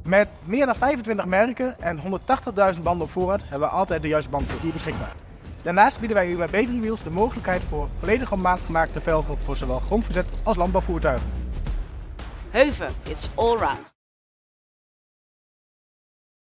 Met meer dan 25 merken en 180.000 banden op voorraad hebben we altijd de juiste band voor hier beschikbaar. Daarnaast bieden wij u bij Beverly Wheels de mogelijkheid voor volledig op maat gemaakte velgen voor zowel grondverzet als landbouwvoertuigen. Heuven, it's all round.